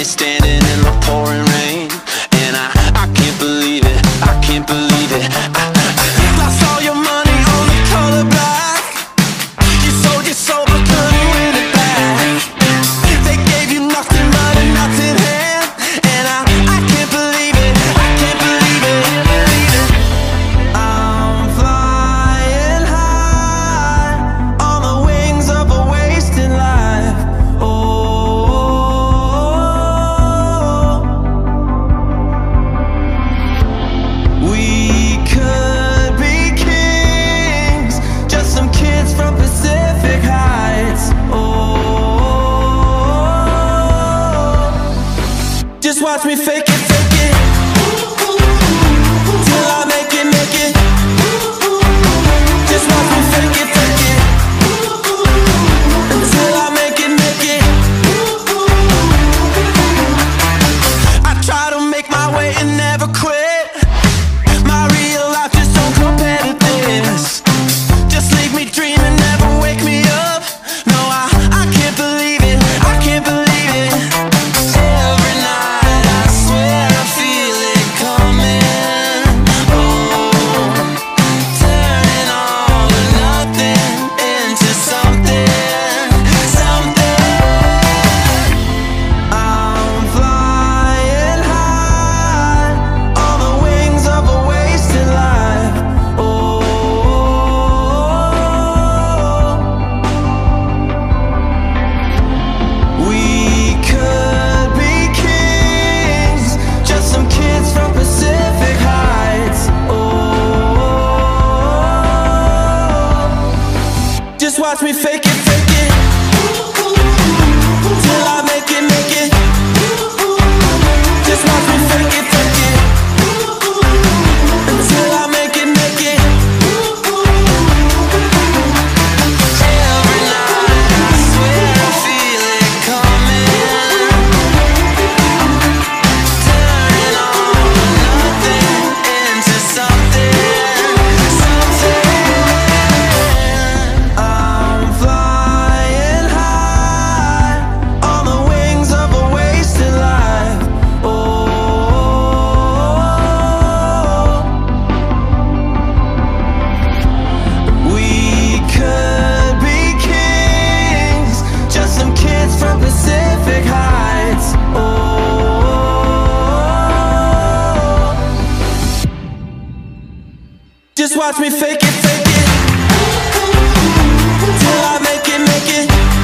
standing in the pouring rain, and I can't believe it, I can't believe it. You lost all your money on the color black. You sold your soul but couldn't win it back. They gave you nothing but a nothing hand, and I can't believe it, I can't believe it. I'm flying high on the wings of a wasted life. We could be kings, just some kids from Pacific Heights. Just watch me fake it, fake it, till I make it, make it. Just watch me fake it, fake it, until I make it, make it. I try to make my way and never quit. My real life just don't compare to this. Just leave me dreaming, never wake me up. No, I can't believe it, I can't believe it. Every night I swear I feel it coming. Oh, turning all or nothing into something, something. I'm flying high on the wings of a wasted life. We could be kings, just some kids from Pacific Heights. Just watch me fake it, fake it, till I make it, make it. Just watch me fake it, fake it, until I make it, make it. Every night I swear I feel it coming. Turning all or nothing into something, something. I'm flying high on the wings of a wasted life. We could be kings, just some kids from Pacific Heights. Just watch me fake it, till I make it, make it.